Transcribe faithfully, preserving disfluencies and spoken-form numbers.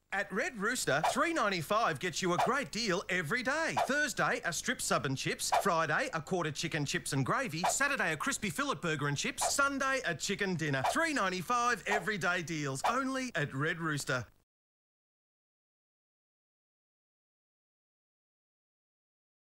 At Red Rooster, three ninety-five gets you a great deal every day. Thursday, a strip sub and chips. Friday, a quarter chicken chips and gravy. Saturday, a crispy fillet burger and chips. Sunday, a chicken dinner. three ninety-five everyday deals, only at Red Rooster.